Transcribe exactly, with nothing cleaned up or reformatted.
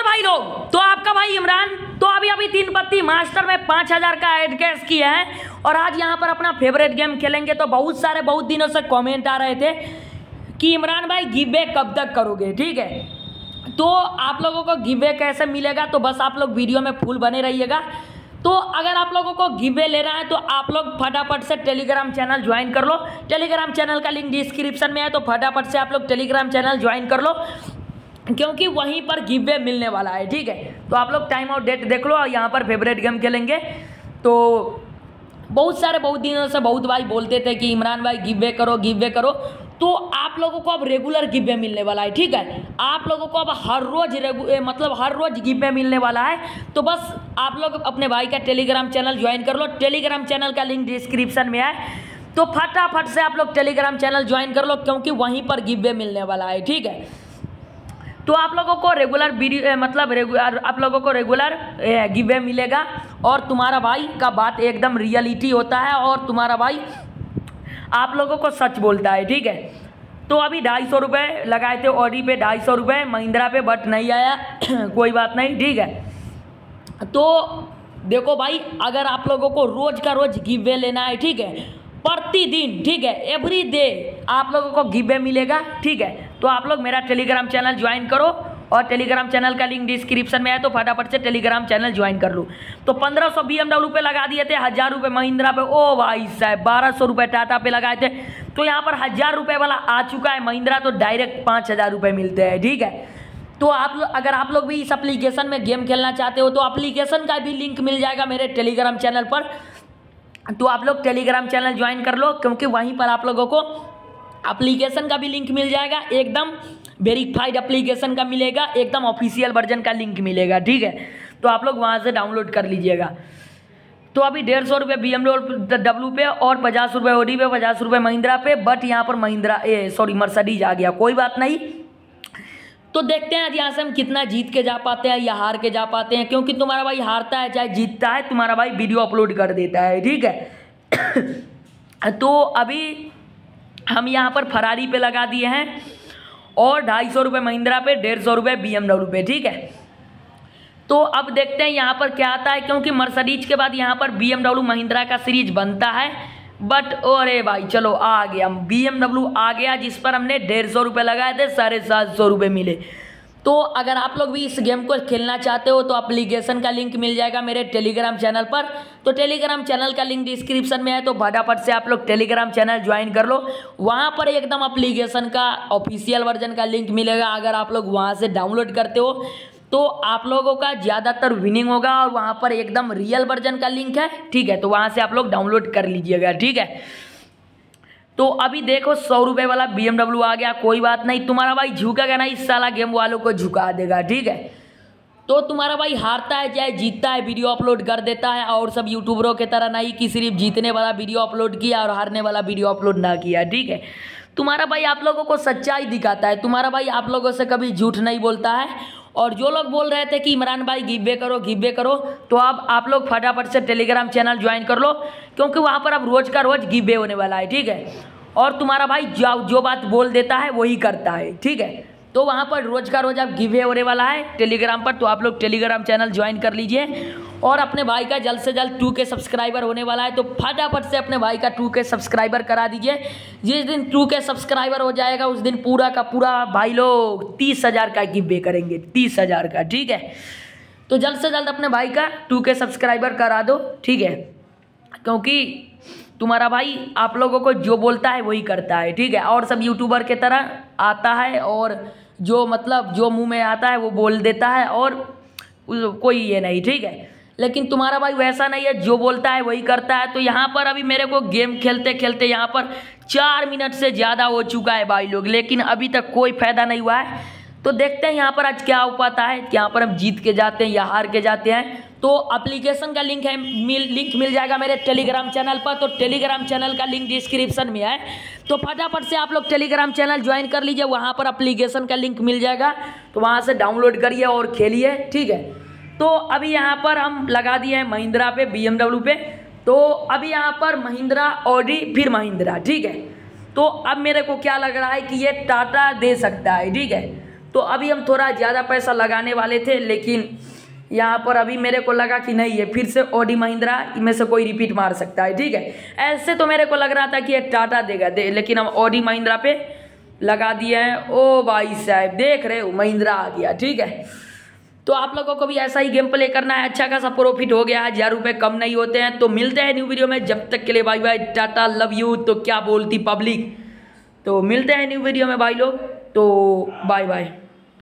भाई लोग, तो आपका भाई इमरान तो अभी अभी तीन पत्ती मास्टर में पाँच हजार का एड कैश किया है और आज यहाँ पर अपना फेवरेट गेम खेलेंगे। तो बहुत सारे बहुत दिनों से कमेंट आ रहे थे कि इमरान भाई गिव बैक कब तक करोगे, ठीक है। तो आप लोगों को गिव बैक कैसे मिलेगा, तो बस आप लोग वीडियो में फुल बने रहिएगा। तो अगर आप लोगों को गिव बैक लेना है तो आप लोग फटाफट से टेलीग्राम चैनल ज्वाइन कर लो। टेलीग्राम चैनल का लिंक डिस्क्रिप्शन में है, तो फटाफट से आप लोग टेलीग्राम चैनल ज्वाइन कर लो क्योंकि वहीं पर गिव बैक मिलने वाला है, ठीक है। तो आप लोग टाइम और डेट देख लो और यहाँ पर फेवरेट गेम खेलेंगे। तो बहुत सारे बहुत दिनों से बहुत भाई बोलते थे कि इमरान भाई गिव बैक करो गिव बैक करो, तो आप लोगों को अब रेगुलर गिव बैक मिलने वाला है, ठीक है। आप लोगों को अब हर रोज मतलब हर रोज गिव बैक मिलने वाला है। तो बस आप लोग अपने भाई का टेलीग्राम चैनल ज्वाइन कर लो। टेलीग्राम चैनल का लिंक डिस्क्रिप्शन में है, तो फटाफट से आप लोग टेलीग्राम चैनल ज्वाइन कर लो क्योंकि वहीं पर गिव बैक मिलने वाला है, ठीक है। तो आप लोगों को रेगुलर वीडियो मतलब रेगुलर आप लोगों को रेगुलर गिव बैक मिलेगा और तुम्हारा भाई का बात एकदम रियलिटी होता है और तुम्हारा भाई आप लोगों को सच बोलता है, ठीक है। तो अभी ढाई सौ रुपये लगाए थे ऑडी पे, ढाई सौ रुपये महिंद्रा पे, बट नहीं आया कोई बात नहीं, ठीक है। तो देखो भाई, अगर आप लोगों को रोज का रोज गिव बैक लेना है, ठीक है, प्रतिदिन, ठीक है, एवरी डे आप लोगों को गिव बैक मिलेगा, ठीक है। तो आप लोग मेरा टेलीग्राम चैनल ज्वाइन करो और टेलीग्राम चैनल का लिंक डिस्क्रिप्शन में है, तो फटाफट से टेलीग्राम चैनल ज्वाइन कर लो। तो पंद्रह सौ बी एमडब्ल्यू पे लगा दिए थे, हज़ार रुपये महिंद्रा पे, ओ भाई साहब बारह सौ रुपये टाटा पे लगाए थे। तो यहाँ पर हज़ार रुपये वाला आ चुका है महिंद्रा, तो डायरेक्ट पाँच हज़ार रुपये मिलते हैं, ठीक है। तो आप लोग अगर आप लोग भी इस एप्लीकेशन में गेम खेलना चाहते हो तो एप्लीकेशन का भी लिंक मिल जाएगा मेरे टेलीग्राम चैनल पर। तो आप लोग टेलीग्राम चैनल ज्वाइन कर लो क्योंकि वहीं पर आप लोगों को एप्लीकेशन का भी लिंक मिल जाएगा, एकदम वेरीफाइड एप्लीकेशन का मिलेगा, एकदम ऑफिशियल वर्जन का लिंक मिलेगा, ठीक है। तो आप लोग वहाँ से डाउनलोड कर लीजिएगा। तो अभी डेढ़ सौ रुपये बी एमडब्ल्यू पे और पचास रुपये ओडी पे, पचास रुपये महिंद्रा पे, बट यहाँ पर महिंद्रा ए सॉरी मर्सिडीज आ गया, कोई बात नहीं। तो देखते हैं आज यहाँ से हम कितना जीत के जा पाते हैं या हार के जा पाते हैं, क्योंकि तुम्हारा भाई हारता है चाहे जीतता है, तुम्हारा भाई वीडियो अपलोड कर देता है, ठीक है। तो अभी हम यहाँ पर फरारी पे लगा दिए हैं और ढाई सौ रुपये महिंद्रा पे, डेढ़ सौ रुपये बी एमडब्ल्यू पे, ठीक है। तो अब देखते हैं यहाँ पर क्या आता है, क्योंकि मर्सिडीज के बाद यहाँ पर बी एमडब्ल्यू महिंद्रा का सीरीज बनता है, बट अरे भाई चलो आ गया बी एमडब्ल्यू आ गया, जिस पर हमने डेढ़ सौ रुपये लगाए थे, साढ़े सात सौ रुपये मिले। तो अगर आप लोग भी इस गेम को खेलना चाहते हो तो एप्लीकेशन का लिंक मिल जाएगा मेरे टेलीग्राम चैनल पर। तो टेलीग्राम चैनल का लिंक डिस्क्रिप्शन में है, तो फटाफट से आप लोग टेलीग्राम चैनल ज्वाइन कर लो। वहाँ पर एकदम एप्लीकेशन का ऑफिशियल वर्जन का लिंक मिलेगा। अगर आप लोग वहाँ से डाउनलोड करते हो तो आप लोगों का ज़्यादातर विनिंग होगा और वहाँ पर एकदम रियल वर्जन का लिंक है, ठीक है। तो वहाँ से आप लोग डाउनलोड कर लीजिएगा, ठीक है। तो अभी देखो सौ रुपये वाला बी एमडब्ल्यू आ गया, कोई बात नहीं, तुम्हारा भाई झुकेगा नहीं, इस साला गेम वालों को झुका देगा, ठीक है। तो तुम्हारा भाई हारता है चाहे जीतता है वीडियो अपलोड कर देता है, और सब यूट्यूबरों के तरह नहीं कि सिर्फ जीतने वाला वीडियो अपलोड किया और हारने वाला वीडियो अपलोड ना किया, ठीक है। तुम्हारा भाई आप लोगों को सच्चाई दिखाता है, तुम्हारा भाई आप लोगों से कभी झूठ नहीं बोलता है। और जो लोग बोल रहे थे कि इमरान भाई गिव बैक करो गिव बैक करो, तो अब आप लोग फटाफट से टेलीग्राम चैनल ज्वाइन कर लो क्योंकि वहाँ पर अब रोज का रोज गिव बैक होने वाला है, ठीक है। और तुम्हारा भाई जो जो बात बोल देता है वही करता है, ठीक है। तो वहाँ पर रोज का रोज अब गिव बैक होने वाला है टेलीग्राम पर, तो आप लोग टेलीग्राम चैनल ज्वाइन कर लीजिए। और अपने भाई का जल्द से जल्द टू के सब्सक्राइबर होने वाला है, तो फटाफट से अपने भाई का टू के सब्सक्राइबर करा दीजिए। जिस दिन टू के सब्सक्राइबर हो जाएगा उस दिन पूरा का पूरा भाई लोग तीस हज़ार का गिव बैक करेंगे, तीस हज़ार का, ठीक है। तो जल्द से जल्द अपने भाई का टू के सब्सक्राइबर करा दो, ठीक है, क्योंकि तुम्हारा भाई आप लोगों को जो बोलता है वही करता है, ठीक है। और सब यूट्यूबर के तरह आता है और जो मतलब जो मुंह में आता है वो बोल देता है और कोई ये नहीं, ठीक है। लेकिन तुम्हारा भाई वैसा नहीं है, जो बोलता है वही करता है। तो यहाँ पर अभी मेरे को गेम खेलते खेलते यहाँ पर चार मिनट से ज़्यादा हो चुका है भाई लोग, लेकिन अभी तक कोई फ़ायदा नहीं हुआ है। तो देखते हैं यहाँ पर आज क्या हो पाता है, यहाँ पर हम जीत के जाते हैं या हार के जाते हैं। तो एप्लीकेशन का लिंक है मिल लिंक मिल जाएगा मेरे टेलीग्राम चैनल पर, तो टेलीग्राम चैनल का लिंक डिस्क्रिप्शन में है, तो फटाफट से आप लोग टेलीग्राम चैनल ज्वाइन कर लीजिए। वहाँ पर एप्लीकेशन का लिंक मिल जाएगा, तो वहाँ से डाउनलोड करिए और खेलिए, ठीक है। तो अभी यहाँ पर हम लगा दिए हैं महिंद्रा पे, बी एमडब्ल्यू पे। तो अभी यहाँ पर महिंद्रा ऑडी फिर महिंद्रा, ठीक है। तो अब मेरे को क्या लग रहा है कि ये टाटा दे सकता है, ठीक है। तो तो अभी हम थोड़ा ज़्यादा पैसा लगाने वाले थे, लेकिन यहाँ पर अभी मेरे को लगा कि नहीं है, फिर से ऑडी महिंद्रा में से कोई रिपीट मार सकता है। ठीक है, ऐसे तो मेरे को लग रहा था कि एक टाटा देगा दे, लेकिन हम ऑडी महिंद्रा पे लगा दिए हैं। ओ भाई साहब देख रहे हो, महिंद्रा आ गया। ठीक है, तो आप लोगों को भी ऐसा ही गेम प्ले करना है। अच्छा खासा प्रॉफिट हो गया, हजार रुपये कम नहीं होते हैं। तो मिलते हैं न्यू वीडियो में, जब तक के लिए bye bye, tata, love you. तो क्या बोलती पब्लिक, तो मिलते हैं न्यू वीडियो में भाई लोग, तो बाय बाय।